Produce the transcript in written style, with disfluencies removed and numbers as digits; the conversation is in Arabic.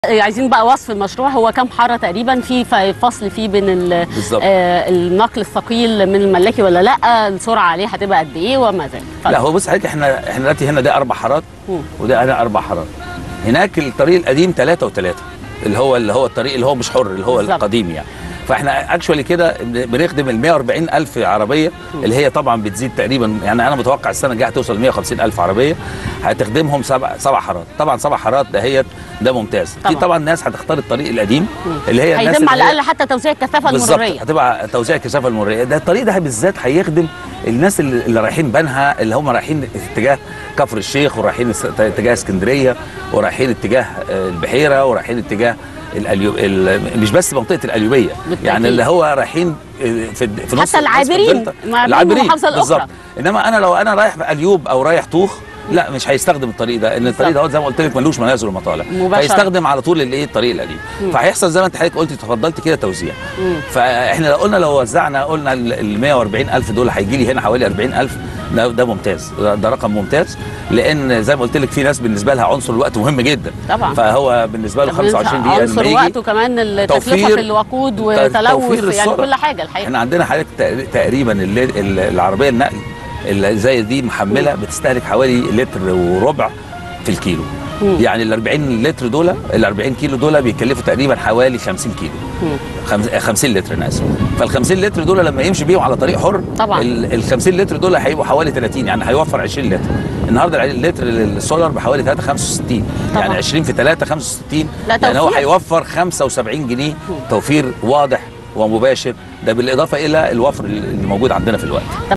عايزين بقى وصف المشروع. هو كام حاره تقريبا؟ في فصل فيه بين النقل الثقيل من الملاكي ولا لا؟ السرعه عليه هتبقى قد ايه وما ذلك؟ لا هو بص حضرتك، احنا دلوقتي هنا ده 4 حارات وده هنا 4 حارات. هناك الطريق القديم 3 و3 اللي هو الطريق اللي هو مش حر اللي هو بالزبط. القديم يعني. فاحنا اكشوالي كده بنخدم ال 140,000 عربيه اللي هي طبعا بتزيد تقريبا، يعني انا متوقع السنه الجايه هتوصل 150,000 عربيه هتخدمهم 7 حارات. طبعا 7 حارات ده ممتاز. في طبعا ناس هتختار الطريق القديم اللي هي الناس هيتم على الاقل حتى توزيع الكثافه المروريه. هتبقى توزيع الكثافه المروريه. ده الطريق ده بالذات هيخدم الناس اللي رايحين بنها، اللي هم رايحين اتجاه كفر الشيخ ورايحين اتجاه اسكندريه ورايحين اتجاه البحيره ورايحين اتجاه مش بس منطقه القليوبيه، يعني اللي هو رايحين في نص حتى العابرين المحافظه الاخرى. انما انا لو انا رايح قليوب او رايح طوخ لا مش هيستخدم الطريق ده، لان الطريق ده زي ما قلت لك ملوش منازل ومطالع، فيستخدم على طول الطريق القديم. فهيحصل زي ما انت حضرتك قلتي تفضلت كده توزيع. فاحنا لو وزعنا قلنا ال 140,000 دول هيجي لي هنا حوالي 40,000. ده ممتاز، ده رقم ممتاز، لان زي ما قلت لك في ناس بالنسبه لها عنصر الوقت مهم جدا طبعا. فهو بالنسبه له 25 دقيقه عنصر الوقت وكمان التكلفه في الوقود وتلوث يعني كل حاجه الحقيقه. احنا عندنا حضرتك تقريبا العربيه النقل اللي زي دي محمله بتستهلك حوالي لتر وربع في الكيلو. يعني ال 40 لتر دول، ال 40 كيلو دول بيكلفوا تقريبا حوالي 50 كيلو. 50 لتر انا اسف. فال 50 لتر دول لما يمشي بيهم على طريق حر طبعا ال 50 لتر دول هيبقوا حوالي 30، يعني هيوفر 20 لتر. النهارده اللتر السولار بحوالي 3.65 يعني 20 في 3 65، يعني هو هيوفر 75 جنيه توفير واضح ومباشر، ده بالاضافه الى الوفر اللي موجود عندنا في الوقت.